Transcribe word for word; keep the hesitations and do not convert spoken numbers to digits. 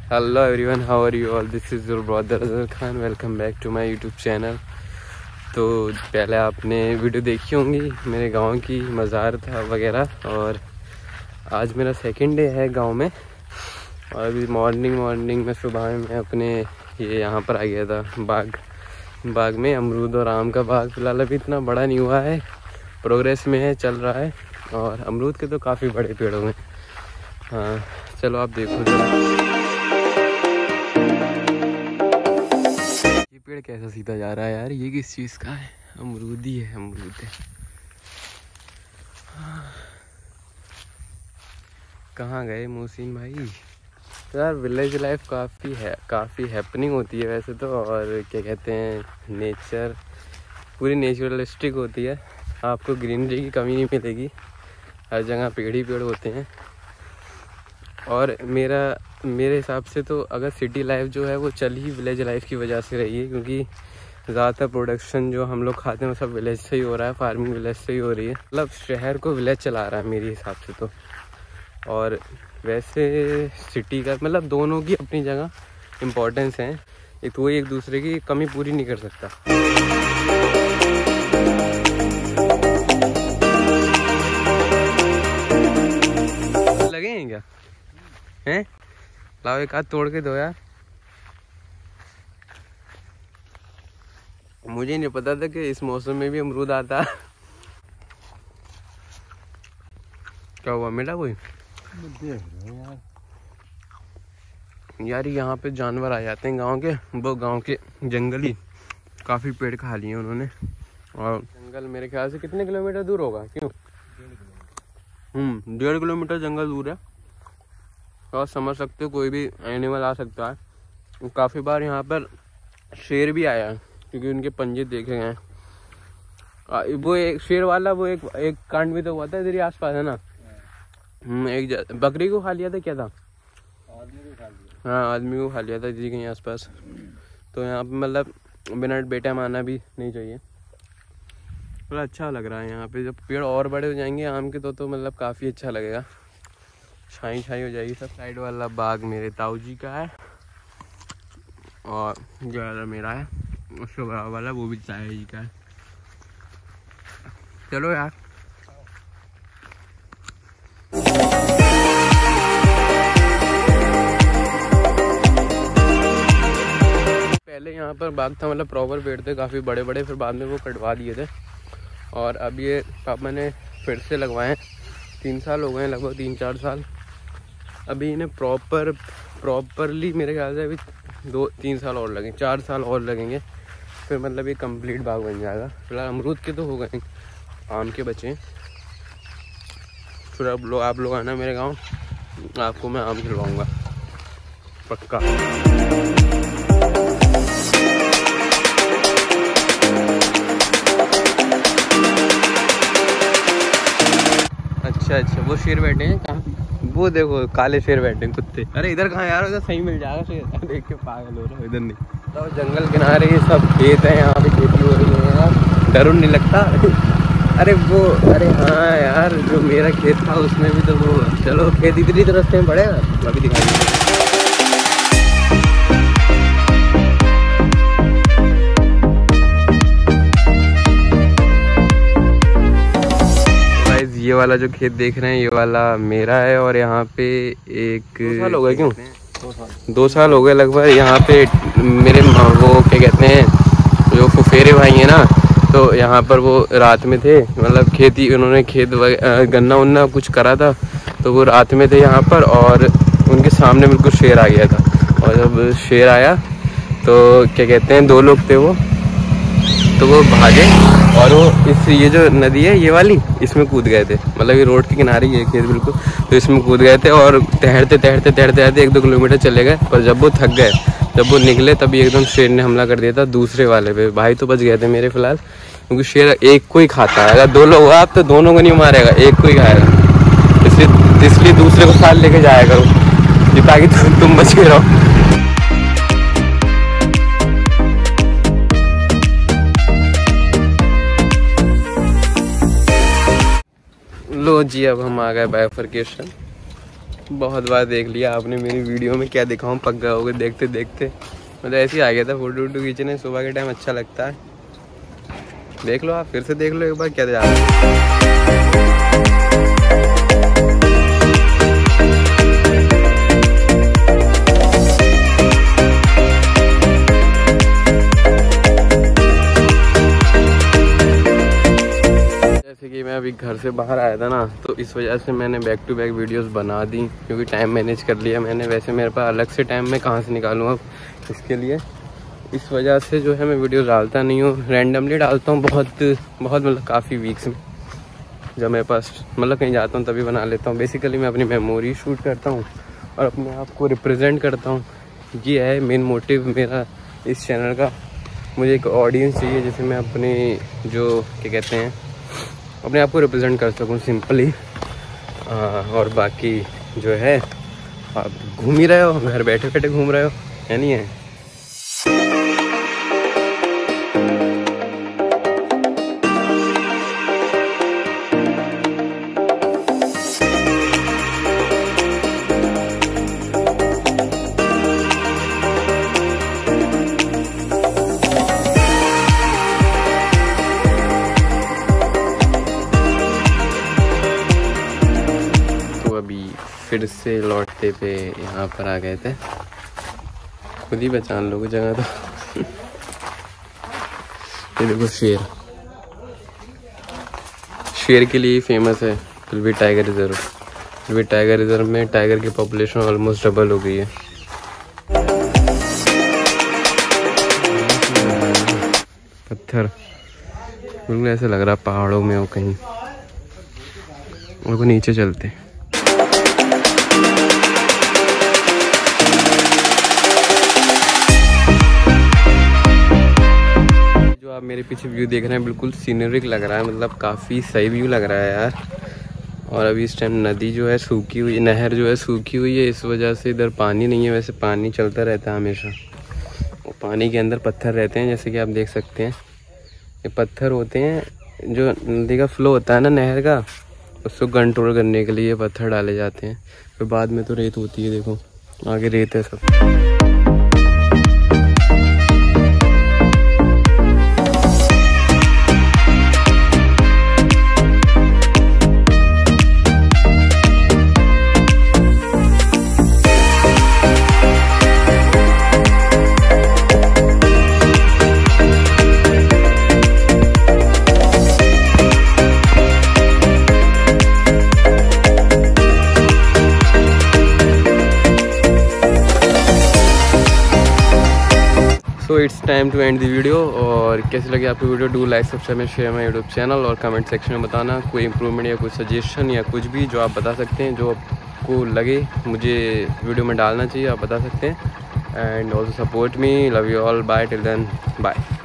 Hello everyone, how are you all? This is your brother Azhar Khan. Welcome back to my YouTube channel. तो पहले आपने video देखी होंगी मेरे गांव की, मज़ार था वगैरह, और आज मेरा सेकंड डे है गांव में। और अभी मॉर्निंग मॉर्निंग में सुबह में मैं अपने ये यहाँ पर आ गया था बाग बाग में। अमरूद और आम का बाग फिलहाल अभी इतना बड़ा नहीं हुआ है, प्रोग्रेस में है, चल रहा है। और अमरूद के तो काफ़ी बड़े पेड़ हुए। हाँ चलो आप देखो जरा ये पेड़ कैसा सीधा जा रहा है यार। ये किस चीज़ का है? अमरूद ही है, अमरूद है। कहाँ गए मोहसिन भाई? तो यार विलेज लाइफ काफ़ी है, काफ़ी हैपनिंग होती है वैसे तो। और क्या कहते हैं, नेचर पूरी नेचुरलिस्टिक होती है। आपको ग्रीनरी की कमी नहीं मिलेगी, हर जगह पेड़ ही पेड़ होते हैं। और मेरा मेरे हिसाब से तो अगर सिटी लाइफ जो है वो चल ही विलेज लाइफ की वजह से रही है, क्योंकि ज़्यादातर प्रोडक्शन जो हम लोग खाते हैं वो सब विलेज से ही हो रहा है, फार्मिंग विलेज से ही हो रही है। मतलब शहर को विलेज चला रहा है मेरे हिसाब से तो। और वैसे सिटी का मतलब दोनों की अपनी जगह इम्पोर्टेंस है, एक तो एक दूसरे की कमी पूरी नहीं कर सकता। लगे हैं क्या हैं? लाओ एक हाथ तोड़ के दो यार। मुझे नहीं पता था कि इस मौसम में भी अमरूद आता। क्या हुआ, मिला कोई? देख रहे हो यार यार यहाँ पे जानवर आ जाते हैं गांव के, वो गांव के जंगली काफ़ी पेड़ खा लिए उन्होंने। और जंगल मेरे ख्याल से कितने किलोमीटर दूर होगा? क्यों? हम्म डेढ़ किलोमीटर जंगल दूर है। और समझ सकते हो कोई भी एनिमल आ सकता है। काफ़ी बार यहाँ पर शेर भी आया है, क्योंकि उनके पंजे देखे गए। वो एक शेर वाला वो एक एक कांड भी तो हुआ था इधर आस पास, है ना? हम्म एक बकरी को खा लिया था, क्या था? आदमी को खा लिया। हाँ आदमी को खा लिया था जी कहीं आसपास। तो यहाँ पे मतलब बिना बेटा माना भी नहीं चाहिए। थोड़ा अच्छा लग रहा है यहाँ पे। जब पेड़ और बड़े हो जाएंगे आम के तो तो मतलब काफ़ी अच्छा लगेगा, छाई छाई हो जाएगी सब। साइड वाला बाग मेरे ताऊ जी का है, और जो वाला मेरा है उसके बराबर वाला वो भी ताऊ जी का है। चलो यार पहले यहाँ पर बाग था, मतलब प्रॉपर पेड़ थे काफ़ी बड़े बड़े, फिर बाद में वो कटवा दिए थे। और अब ये पापा ने फिर से लगवाए हैं, तीन साल हो गए हैं लगभग, तीन चार साल। अभी इन्हें प्रॉपर प्रॉपरली मेरे ख्याल से अभी दो तीन साल और लगेंगे, चार साल और लगेंगे, फिर मतलब ये कंप्लीट बाग बन जाएगा। फिलहाल अमरूद के तो हो गए, आम के बचे। फिर अब लोग आप लोग आना मेरे गांव, आपको मैं आम खिलवाऊंगा पक्का। अच्छा अच्छा वो शेर बैठे हैं कहाँ? वो देखो काले शेर बैठे हैं, कुत्ते। अरे इधर कहाँ यार, उधर सही मिल जाएगा शेर। देख के पागल हो रहा हूँ, इधर नहीं। तो जंगल किनारे ये सब खेत है, यहाँ पे खेती हो रही है यार, डर नहीं लगता? अरे वो अरे हाँ यार, जो मेरा खेत था उसमें भी तो वो, चलो खेत इधर ही रास्ते में पड़ेगा, अभी दिखा दीजिए। ये वाला जो खेत देख रहे हैं ये वाला मेरा है। और यहाँ पे एक दो साल हो गए, क्यों दो साल दो साल हो गए लगभग। यहाँ पे मेरे वो क्या कहते हैं, जो फुफेरे भाई हैं ना, तो यहाँ पर वो रात में थे, मतलब खेती उन्होंने खेत गन्ना उन्ना कुछ करा था, तो वो रात में थे यहाँ पर। और उनके सामने बिल्कुल शेर आ गया था। और जब शेर आया तो क्या कहते हैं, दो लोग थे वो, तो वो भागे और वो इस ये जो नदी है ये वाली, इसमें कूद गए थे। मतलब ये रोड के किनारे ये खेत बिल्कुल, तो इसमें कूद गए थे। और तैरते तैरते तैरते तैरते एक दो किलोमीटर चले गए, पर जब वो थक गए, जब वो निकले, तभी एकदम शेर ने हमला कर दिया था दूसरे वाले पे। भाई तो बच गए थे मेरे फिलहाल, क्योंकि शेर एक को ही खाता है। अगर दो लोग हो आप तो दोनों को नहीं मारेगा, एक को ही खाएगा। इसलिए इसलिए दूसरे को साथ लेके जाया करो, ताकि तुम बच के रहो। लो जी अब हम आ गए बाइफरकेशन। बहुत बार देख लिया आपने मेरी वीडियो में, क्या दिखाऊं, पक गए होगे देखते देखते। मतलब ऐसे ही आ गया था फोटो वोटो खींचने, सुबह के टाइम अच्छा लगता है। देख लो आप, फिर से देख लो एक बार, क्या जा रहा है। जैसे कि मैं अभी घर से बाहर आया था ना, तो इस वजह से मैंने बैक टू बैक वीडियोस बना दी, क्योंकि टाइम मैनेज कर लिया मैंने। वैसे मेरे पास अलग से टाइम मैं कहाँ से निकालूँ अब इसके लिए, इस वजह से जो है मैं वीडियो डालता नहीं हूँ, रैंडमली डालता हूँ। बहुत बहुत मतलब काफ़ी वीक्स में जब मेरे पास मतलब कहीं जाता हूँ तभी बना लेता हूँ। बेसिकली मैं अपनी मेमोरी शूट करता हूँ और अपने आप को रिप्रेजेंट करता हूँ। ये है मेन मोटिव मेरा इस चैनल का। मुझे एक ऑडियंस चाहिए जिसे मैं अपने जो क्या कहते हैं अपने आप को रिप्रेजेंट कर सकूँ सिंपली। और बाकी जो है आप घूम ही रहे हो, घर बैठे बैठे घूम रहे हो, है नहीं है। फिर से लौटते पे यहाँ पर आ गए थे, खुद ही पहचान लोगे जगह तो। ये देखो शेर, शेर के लिए फेमस है फिर भी टाइगर रिजर्व। फिर भी टाइगर रिजर्व में टाइगर की पॉपुलेशन ऑलमोस्ट डबल हो गई है। पत्थर बिल्कुल ऐसे लग रहा पहाड़ों में हो कहीं, और को नीचे चलते। आप मेरे पीछे व्यू देख रहे हैं बिल्कुल सीनरिक लग रहा है, मतलब काफ़ी सही व्यू लग रहा है यार। और अभी इस टाइम नदी जो है सूखी हुई, नहर जो है सूखी हुई है, इस वजह से इधर पानी नहीं है। वैसे पानी चलता रहता है हमेशा, और पानी के अंदर पत्थर रहते हैं जैसे कि आप देख सकते हैं। ये पत्थर होते हैं जो नदी का फ्लो होता है ना, नहर का, उसको कंट्रोल करने के लिए पत्थर डाले जाते हैं। फिर बाद में तो रेत होती है, देखो आगे रेत है सब। So it's time to end the video. और कैसी लगी आपकी video, do like subscribe share my YouTube channel, और कमेंट सेक्शन में बताना कोई इंप्रूवमेंट या कोई सजेशन या कुछ भी जो आप बता सकते हैं, जो आपको लगे मुझे वीडियो में डालना चाहिए, आप बता सकते हैं। And also support me, love you all, bye till then, bye.